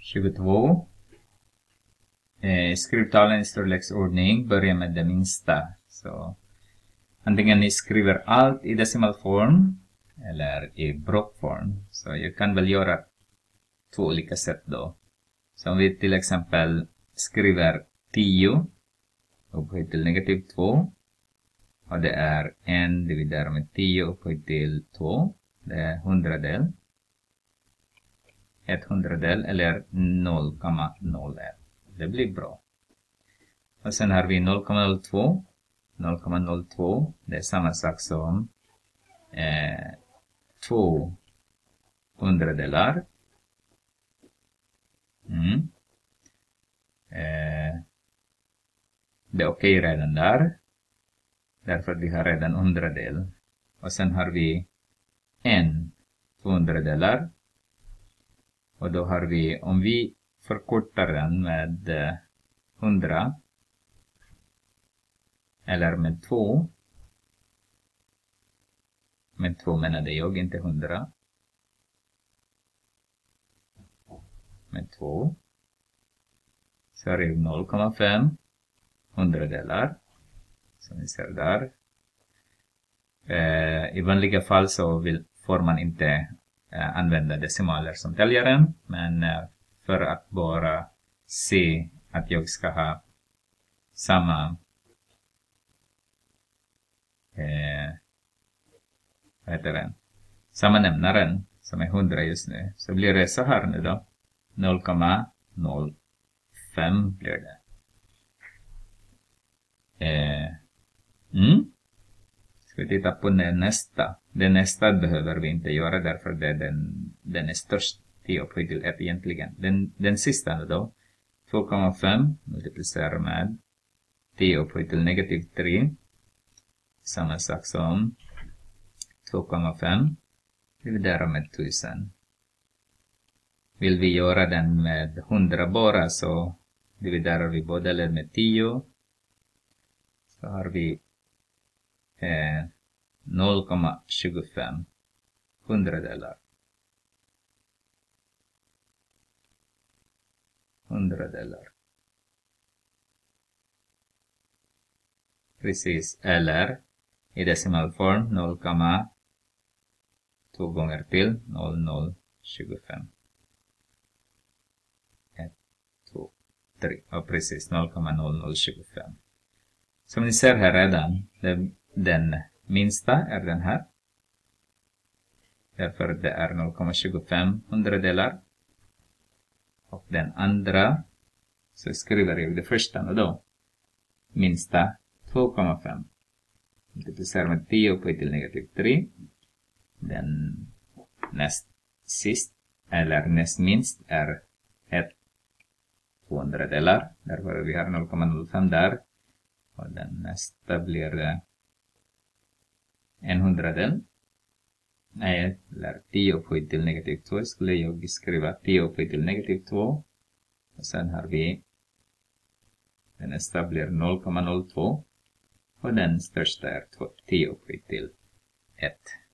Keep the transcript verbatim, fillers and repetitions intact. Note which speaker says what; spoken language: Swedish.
Speaker 1: tjugotvå. Eh, skrivtavlan i storleksordning börjar med det minsta. Så antingen ni skriver allt i decimalform eller i blockform. Så jag kan väl göra två olika sätt då. Så om vi till exempel skriver tio upphöjt till negativ två. Och det är en dividerat med tio upphöjt till två. Det är hundradel. Ett hundradel eller noll komma noll ett. Det blir bra. Och sen har vi noll komma noll två. noll komma noll två. Det är samma sak som eh, två hundradelar. Mm. Eh, det är okej redan där. Därför vi har redan hundradel. Och sen har vi en tvåhundradelar. Och då har vi, om vi förkortar den med hundra eller med två. Med två menade jag, inte hundra. Med två. Så är det noll komma fem hundradelar. Som ni ser där. Eh, I vanliga fall så vill, får man inte eh, använda decimaler som täljaren. Men eh, för att bara se att jag ska ha samma eh, vad heter den? Samma nämnaren som är hundra just nu. Så blir det så här nu då. noll komma noll fem blir det. Eh, mm. Ska vi titta på den nästa. Den nästa behöver vi inte göra därför det är den, den är störst. tio upphöjt till ett egentligen. Den, den sista nu då. två komma fem multiplicerar med tio upphöjt till negativ tre. Samma sak som två komma fem dividerar med tusen. Vill vi göra den med hundra bara så dividerar vi båda led med tio. Så har vi eh, noll komma tjugofem hundradelar. Hundradelar. Precis, eller i decimalform noll komma två gånger till noll noll tjugofem. ett, två, tre. Och precis noll komma noll noll tjugofem. Som ni ser här redan, den, den minsta är den här. Därför det är noll komma tjugofem hundradelar. Och den andra, så skriver jag det första nu då. Minsta två komma fem. Multiplicerar med tio upphöjt till negativ tre. Den näst sist, eller näst minst, är ett tvåhundradelar. Därför vi har noll komma noll fem där. Och den nästa blir en hundradel. Nej, eller tio upphöjt till negativ två. Skulle jag skriva tio upphöjt till negativ två. Och sen har vi den nästa blir noll komma noll två. Och den största är tio upphöjt till ett.